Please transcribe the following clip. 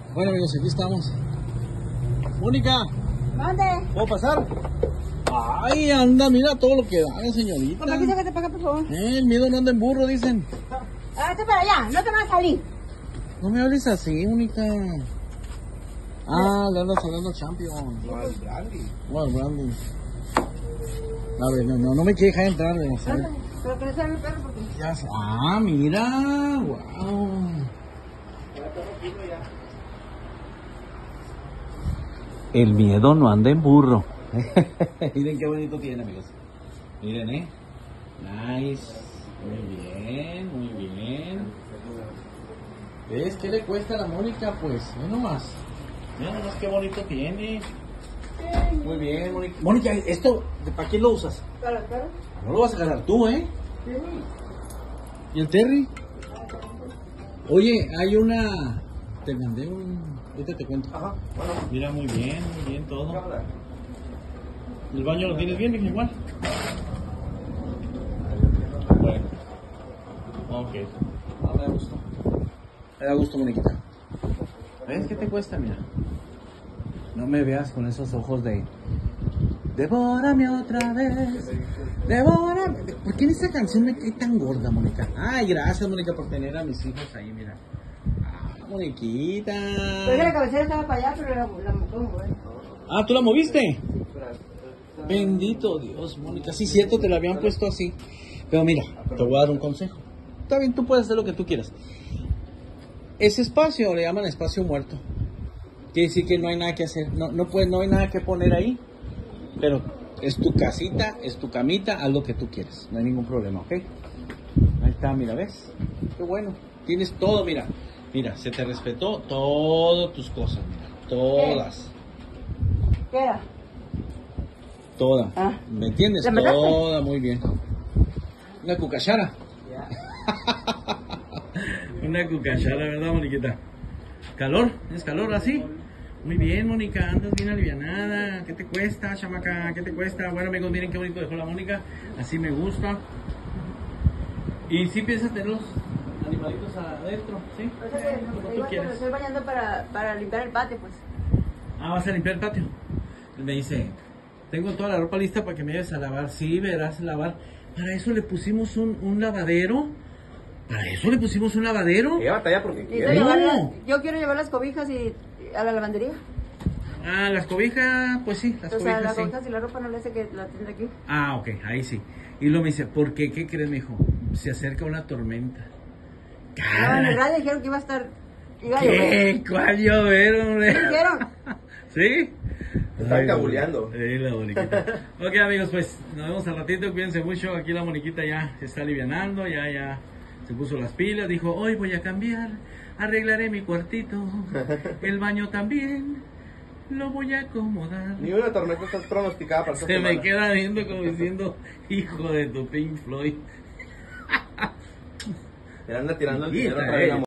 Bueno, amigos, aquí estamos. Mónica, ¿Dónde? ¿puedo pasar? Ay, anda, mira todo lo que da, señorita. ¿Por qué que te paga, por favor? El miedo no anda en burro, dicen. Hágate para allá, no te vas a salir. No me hables así, Mónica. Le andas hablando Champion. Bueno, Brandy. A ver, no me quiere dejar entrar. Pero que no sea el perro porque... Ya sé. Mira. Wow. El miedo no anda en burro. Miren qué bonito tiene, amigos. Miren, Nice. Muy bien, muy bien. ¿Ves qué le cuesta a la Mónica? Pues, ve nomás. Mira nomás qué bonito tiene. Muy bien, Mónica. Mónica, ¿esto para quién lo usas? Para el perro. No lo vas a ganar tú, ¿eh? Sí. ¿Y el Terry? Oye, hay una... Te mandé un... Ahorita te cuento. Ajá, bueno. Mira, muy bien todo. ¿El baño lo tienes bien, igual? Bueno. Ok. Me da gusto. Me da gusto, Moniquita. ¿Ves qué te cuesta? Mira. No me veas con esos ojos de... Devórame otra vez. Devórame. ¿Por qué en esa canción me cae tan gorda, Mónica? Ay, gracias, Mónica, por tener a mis hijos ahí, mira. Moniquita. Pero la cabecera estaba para allá, pero la pongo, ¿Tú la moviste? Bendito Dios, Mónica. Sí, cierto, te la habían puesto así. Pero mira, te voy a dar un consejo. Está bien, tú puedes hacer lo que tú quieras. Ese espacio le llaman espacio muerto. Quiere decir que no hay nada que hacer. No hay nada que poner ahí. Pero es tu casita, es tu camita, haz lo que tú quieras. No hay ningún problema, ¿ok? Ahí está, mira, ¿ves? Qué bueno. Tienes todo, mira. Mira, se te respetó todas tus cosas, mira. Todas. ¿Qué era? Toda. ¿Me entiendes? ¿La mataste? Toda, muy bien. Una cucachara. Una cucachara, ¿verdad, Moniquita? ¿Calor? ¿Es calor así? Muy bien, Mónica, andas bien alivianada. ¿Qué te cuesta, chamaca? ¿Qué te cuesta? Bueno, amigos, miren qué bonito dejó la Mónica. Así me gusta. ¿Y si piensas tener los animalitos adentro? ¿Sí? O sea que Como tú igual me quieras. estoy bañando para limpiar el patio, pues. ¿Vas a limpiar el patio? Me dice, tengo toda la ropa lista para que me ayudes a lavar. Sí, verás lavar. Para eso le pusimos un lavadero. ¿Para eso le pusimos un lavadero? Ella batalla porque Necesito quiere. No. yo quiero llevar las cobijas y a la lavandería. Las cobijas, pues sí, las O sea, cobijas las sí. cobijas y la ropa no le hace que la tendré aquí. Ok, ahí sí. Y luego me dice, ¿por qué? ¿Qué crees, mijo? Se acerca una tormenta. No, en el radio dijeron que iba a estar... Iba a ¿Qué? llover. ¿Cuál llover, hombre? ¿Qué dijeron? ¿Sí? Están cabuleando. La Moniquita. Ok, amigos, pues nos vemos al ratito. Cuídense mucho. Aquí la Moniquita ya se está alivianando. Ya se puso las pilas. Dijo, hoy voy a cambiar. Arreglaré mi cuartito. El baño también. Lo voy a acomodar. Ni una tormenta está pronosticada para esta Se semana. me queda viendo como diciendo, hijo de tu Pink Floyd. Le anda tirando el dinero Quita, para ir a